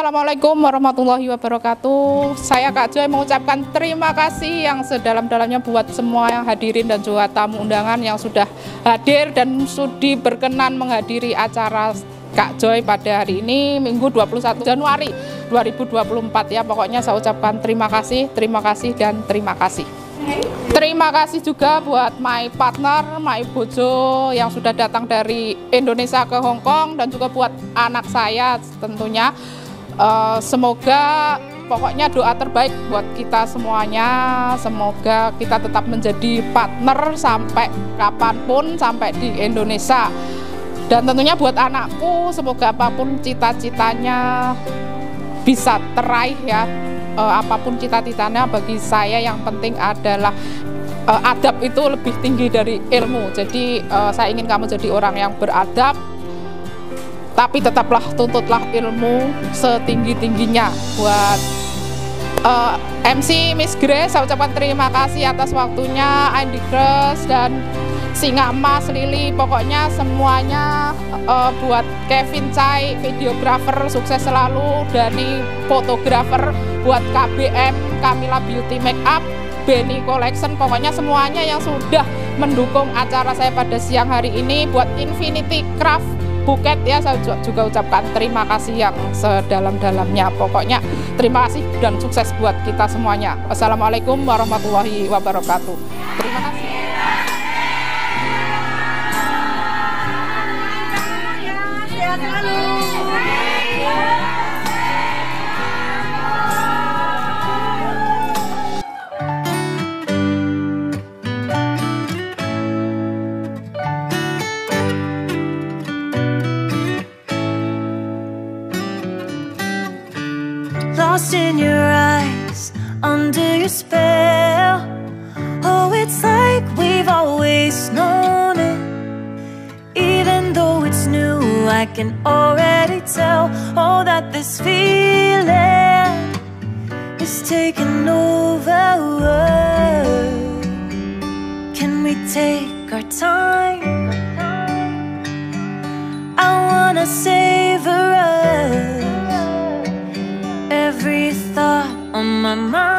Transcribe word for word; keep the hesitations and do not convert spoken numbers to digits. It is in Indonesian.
Assalamualaikum warahmatullahi wabarakatuh. Saya Kak Joy mengucapkan terima kasih yang sedalam-dalamnya buat semua yang hadirin dan juga tamu undangan yang sudah hadir dan sudi berkenan menghadiri acara Kak Joy pada hari ini Minggu dua puluh satu Januari dua ribu dua puluh empat ya. Pokoknya saya ucapkan terima kasih, terima kasih dan terima kasih. Terima kasih juga buat my partner, my bojo yang sudah datang dari Indonesia ke Hong Kong dan juga buat anak saya tentunya. Uh, semoga pokoknya doa terbaik buat kita semuanya. Semoga kita tetap menjadi partner sampai kapanpun, sampai di Indonesia. Dan tentunya buat anakku, semoga apapun cita-citanya bisa teraih ya. Uh, apapun cita-citanya bagi saya yang penting adalah uh, adab itu lebih tinggi dari ilmu. Jadi uh, saya ingin kamu jadi orang yang beradab, tapi tetaplah tuntutlah ilmu setinggi-tingginya. Buat uh, M C Miss Grace, saya ucapkan terima kasih atas waktunya, Andy Grace dan Singa Emas, Lili, pokoknya semuanya. Uh, buat Kevin Chai, videografer, sukses selalu. Dani, fotografer. Buat K B M, Camilla Beauty Makeup, Benny Collection, pokoknya semuanya yang sudah mendukung acara saya pada siang hari ini. Buat Infinity Craft Buket ya, saya juga ucapkan terima kasih yang sedalam-dalamnya. Pokoknya terima kasih dan sukses buat kita semuanya. Assalamualaikum warahmatullahi wabarakatuh. Terima kasih. Lost in your eyes, under your spell. Oh, it's like we've always known it. Even though it's new, I can already tell. Oh, that this feeling is taking over. Can we take our time? I wanna savor us. Every thought on my mind